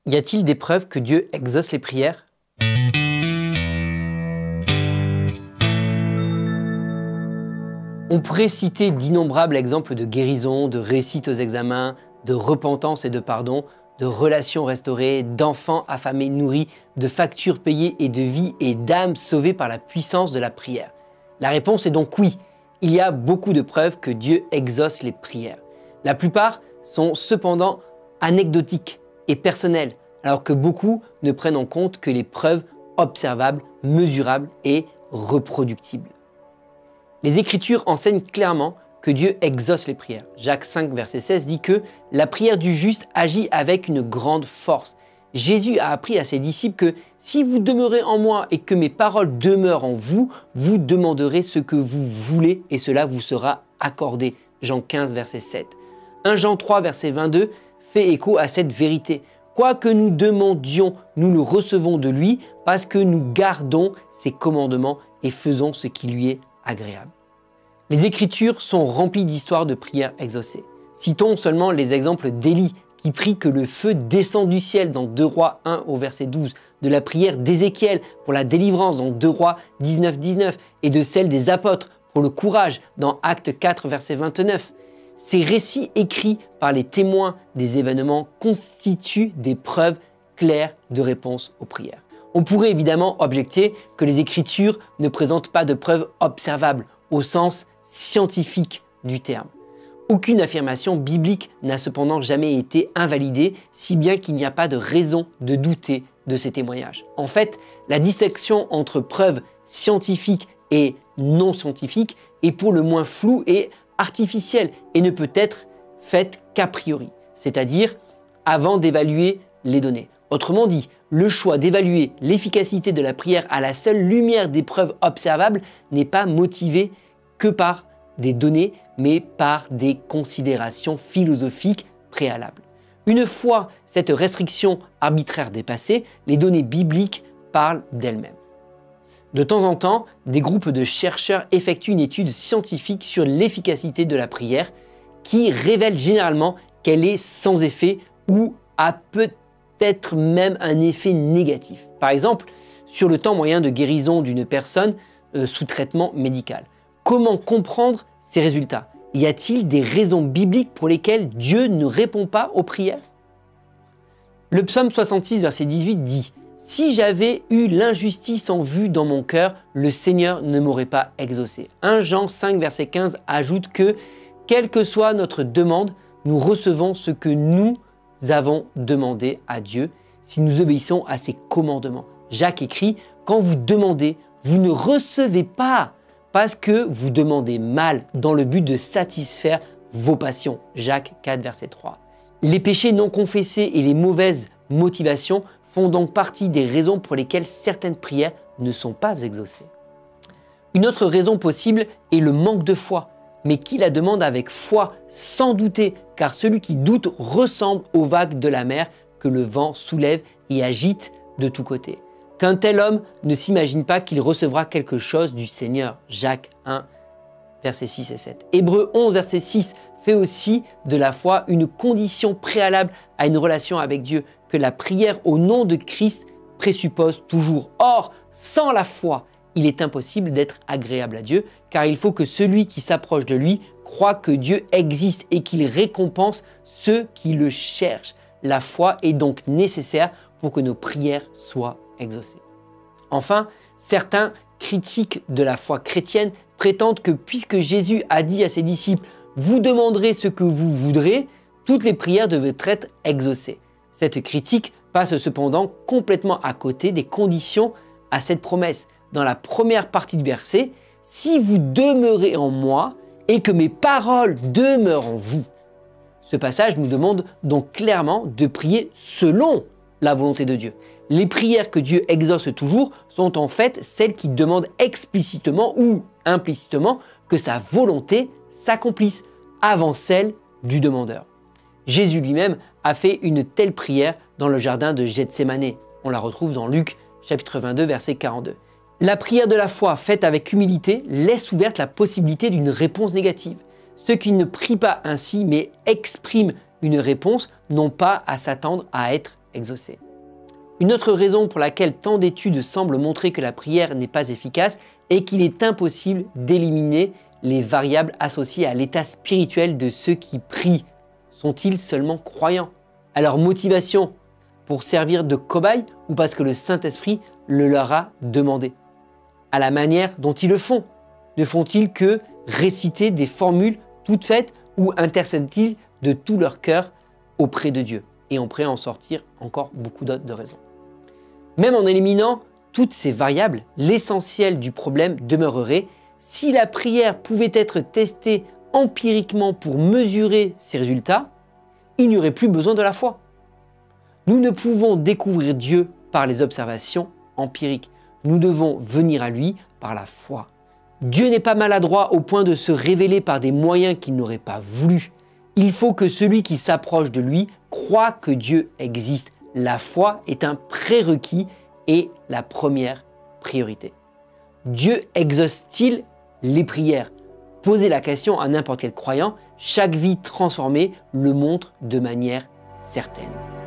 Y a-t-il des preuves que Dieu exauce les prières? On pourrait citer d'innombrables exemples de guérison, de réussite aux examens, de repentance et de pardon, de relations restaurées, d'enfants affamés nourris, de factures payées et de vies et d'âmes sauvées par la puissance de la prière. La réponse est donc oui, il y a beaucoup de preuves que Dieu exauce les prières. La plupart sont cependant anecdotiques et personnelles, alors que beaucoup ne prennent en compte que les preuves observables, mesurables et reproductibles. Les Écritures enseignent clairement que Dieu exauce les prières. Jacques 5, verset 16 dit que la prière du juste agit avec une grande force. Jésus a appris à ses disciples que si vous demeurez en moi et que mes paroles demeurent en vous, vous demanderez ce que vous voulez et cela vous sera accordé. Jean 15, verset 7. 1 Jean 3, verset 22 fait écho à cette vérité. Quoi que nous demandions, nous le recevons de lui parce que nous gardons ses commandements et faisons ce qui lui est agréable. Les Écritures sont remplies d'histoires de prières exaucées. Citons seulement les exemples d'Élie qui prie que le feu descend du ciel dans 2 Rois 1 au verset 12, de la prière d'Ézéchiel pour la délivrance dans 2 Rois 19, 19 et de celle des apôtres pour le courage dans Actes 4 verset 29. Ces récits écrits par les témoins des événements constituent des preuves claires de réponse aux prières. On pourrait évidemment objecter que les Écritures ne présentent pas de preuves observables au sens scientifique du terme. Aucune affirmation biblique n'a cependant jamais été invalidée, si bien qu'il n'y a pas de raison de douter de ces témoignages. En fait, la distinction entre preuves scientifiques et non scientifiques est pour le moins floue et artificielle et ne peut être faite qu'a priori, c'est-à-dire avant d'évaluer les données. Autrement dit, le choix d'évaluer l'efficacité de la prière à la seule lumière des preuves observables n'est pas motivé que par des données, mais par des considérations philosophiques préalables. Une fois cette restriction arbitraire dépassée, les données bibliques parlent d'elles-mêmes. De temps en temps, des groupes de chercheurs effectuent une étude scientifique sur l'efficacité de la prière qui révèle généralement qu'elle est sans effet ou a peut-être même un effet négatif. Par exemple, sur le temps moyen de guérison d'une personne sous traitement médical. Comment comprendre ces résultats? Y a-t-il des raisons bibliques pour lesquelles Dieu ne répond pas aux prières? Le psaume 66, verset 18 dit « Si j'avais eu l'injustice en vue dans mon cœur, le Seigneur ne m'aurait pas exaucé. » 1 Jean 5, verset 15 ajoute que « Quelle que soit notre demande, nous recevons ce que nous avons demandé à Dieu si nous obéissons à ses commandements. » Jacques écrit « Quand vous demandez, vous ne recevez pas parce que vous demandez mal dans le but de satisfaire vos passions. » Jacques 4, verset 3. Les péchés non confessés et les mauvaises motivations font donc partie des raisons pour lesquelles certaines prières ne sont pas exaucées. Une autre raison possible est le manque de foi, mais qui la demande avec foi sans douter, car celui qui doute ressemble aux vagues de la mer que le vent soulève et agite de tous côtés. Qu'un tel homme ne s'imagine pas qu'il recevra quelque chose du Seigneur. Jacques 1, versets 6 et 7. Hébreux 11, verset 6 fait aussi de la foi une condition préalable à une relation avec Dieu, que la prière au nom de Christ présuppose toujours. Or, sans la foi, il est impossible d'être agréable à Dieu, car il faut que celui qui s'approche de lui croit que Dieu existe et qu'il récompense ceux qui le cherchent. La foi est donc nécessaire pour que nos prières soient exaucées. Enfin, certains critiques de la foi chrétienne prétendent que puisque Jésus a dit à ses disciples « Vous demanderez ce que vous voudrez », toutes les prières devraient être exaucées. Cette critique passe cependant complètement à côté des conditions à cette promesse. Dans la première partie du verset, « Si vous demeurez en moi et que mes paroles demeurent en vous ». Ce passage nous demande donc clairement de prier selon la volonté de Dieu. Les prières que Dieu exauce toujours sont en fait celles qui demandent explicitement ou implicitement que sa volonté s'accomplisse avant celle du demandeur. Jésus lui-même a fait une telle prière dans le jardin de Gethsémanée. On la retrouve dans Luc chapitre 22, verset 42. La prière de la foi faite avec humilité laisse ouverte la possibilité d'une réponse négative. Ceux qui ne prient pas ainsi mais expriment une réponse n'ont pas à s'attendre à être exaucé. Une autre raison pour laquelle tant d'études semblent montrer que la prière n'est pas efficace est qu'il est impossible d'éliminer les variables associées à l'état spirituel de ceux qui prient. Sont-ils seulement croyants? À leur motivation pour servir de cobaye ou parce que le Saint-Esprit le leur a demandé? À la manière dont ils le font. Ne font-ils que réciter des formules toutes faites ou intercèdent-ils de tout leur cœur auprès de Dieu? Et on pourrait en sortir encore beaucoup d'autres de raisons. Même en éliminant toutes ces variables, l'essentiel du problème demeurerait. Si la prière pouvait être testée empiriquement pour mesurer ses résultats, il n'y aurait plus besoin de la foi. Nous ne pouvons découvrir Dieu par les observations empiriques. Nous devons venir à lui par la foi. Dieu n'est pas maladroit au point de se révéler par des moyens qu'il n'aurait pas voulu. Il faut que celui qui s'approche de lui croit que Dieu existe. La foi est un prérequis et la première priorité. Dieu exauce-t-il les prières? Posez la question à n'importe quel croyant, chaque vie transformée le montre de manière certaine.